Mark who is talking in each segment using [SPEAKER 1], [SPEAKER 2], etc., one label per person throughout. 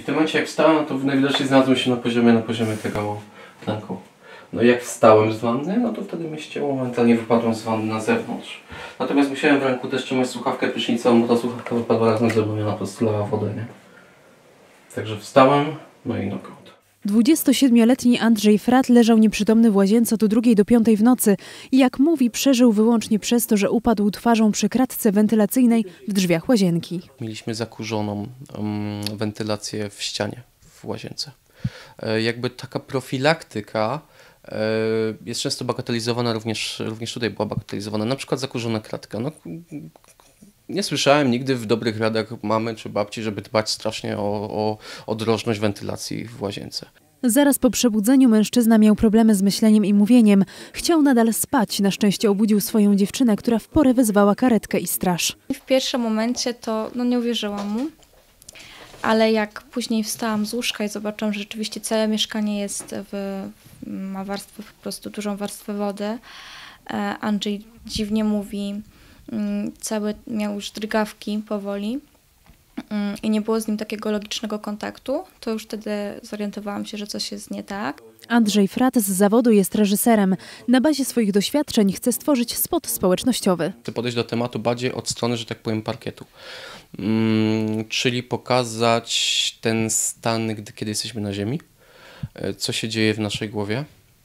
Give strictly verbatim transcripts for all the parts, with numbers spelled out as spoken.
[SPEAKER 1] w tym momencie jak wstałem, no to najwidoczniej znalazłem się na poziomie, na poziomie tego tlenku. No i jak wstałem z wanny, no to wtedy mnie ścięło, momentalnie wypadłem z wanny na zewnątrz. Natomiast musiałem w ręku też trzymać słuchawkę prysznicową, bo ta słuchawka wypadła razem ze mną i ona po prostu lała wodę, nie? Także wstałem, no i knockout.
[SPEAKER 2] dwudziestosiedmioletni Andrzej Frat leżał nieprzytomny w łazience od drugiej do piątej w nocy i jak mówi, przeżył wyłącznie przez to, że upadł twarzą przy kratce wentylacyjnej w drzwiach łazienki.
[SPEAKER 1] Mieliśmy zakurzoną um, wentylację w ścianie w łazience. E, jakby taka profilaktyka e, jest często bagatelizowana, również, również tutaj była bagatelizowana, na przykład zakurzona kratka. No, nie słyszałem nigdy w dobrych radach mamy czy babci, żeby dbać strasznie o, o, o drożność wentylacji w łazience.
[SPEAKER 2] Zaraz po przebudzeniu mężczyzna miał problemy z myśleniem i mówieniem. Chciał nadal spać. Na szczęście obudził swoją dziewczynę, która w porę wezwała karetkę i straż.
[SPEAKER 3] W pierwszym momencie to no, nie uwierzyłam mu, ale jak później wstałam z łóżka i zobaczyłam, że rzeczywiście całe mieszkanie jest w, ma warstwę, po prostu dużą warstwę wody. Andrzej dziwnie mówi, cały miał już drgawki powoli i nie było z nim takiego logicznego kontaktu, to już wtedy zorientowałam się, że coś jest nie tak.
[SPEAKER 2] Andrzej Frat z zawodu jest reżyserem. Na bazie swoich doświadczeń chce stworzyć spot społecznościowy.
[SPEAKER 1] Chcę podejść do tematu bardziej od strony, że tak powiem, parkietu. Hmm, czyli pokazać ten stan, gdy, kiedy jesteśmy na ziemi, co się dzieje w naszej głowie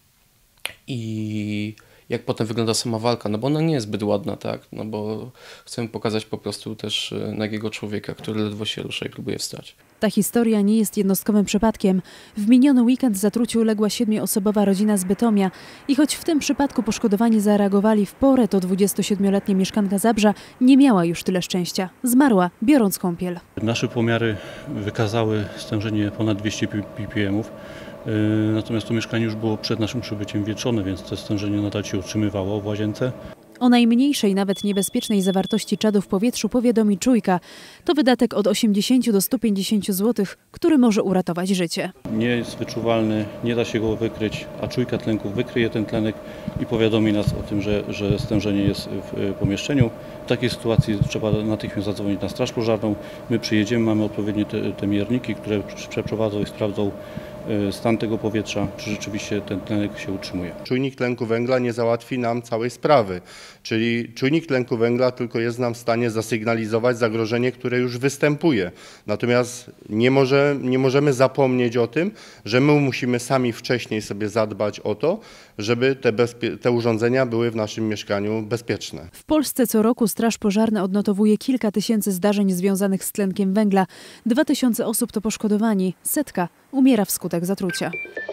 [SPEAKER 1] i jak potem wygląda sama walka, no bo ona nie jest zbyt ładna, tak, no bo chcemy pokazać po prostu też nagiego człowieka, który ledwo się rusza i próbuje wstać.
[SPEAKER 2] Ta historia nie jest jednostkowym przypadkiem. W miniony weekend zatruciu uległa siedmioosobowa rodzina z Bytomia i choć w tym przypadku poszkodowani zareagowali w porę, to dwudziestosiedmioletnia mieszkanka Zabrza nie miała już tyle szczęścia. Zmarła, biorąc kąpiel.
[SPEAKER 4] Nasze pomiary wykazały stężenie ponad dwieście ppmów. Natomiast to mieszkanie już było przed naszym przybyciem wietrzone, więc to stężenie nadal się utrzymywało w łazience.
[SPEAKER 2] O najmniejszej, nawet niebezpiecznej zawartości czadu w powietrzu powiadomi czujka. To wydatek od osiemdziesięciu do stu pięćdziesięciu złotych, który może uratować życie.
[SPEAKER 4] Nie jest wyczuwalny, nie da się go wykryć, a czujka tlenku wykryje ten tlenek i powiadomi nas o tym, że, że stężenie jest w pomieszczeniu. W takiej sytuacji trzeba natychmiast zadzwonić na straż pożarną. My przyjedziemy, mamy odpowiednie te, te mierniki, które przeprowadzą i sprawdzą stan tego powietrza, czy rzeczywiście ten tlenek się utrzymuje.
[SPEAKER 5] Czujnik tlenku węgla nie załatwi nam całej sprawy, czyli czujnik tlenku węgla tylko jest nam w stanie zasygnalizować zagrożenie, które już występuje. Natomiast nie, może, nie możemy zapomnieć o tym, że my musimy sami wcześniej sobie zadbać o to, żeby te, bezpie- te urządzenia były w naszym mieszkaniu bezpieczne.
[SPEAKER 2] W Polsce co roku Straż Pożarna odnotowuje kilka tysięcy zdarzeń związanych z tlenkiem węgla. Dwa tysiące osób to poszkodowani, setka umiera wskutek zatrucia.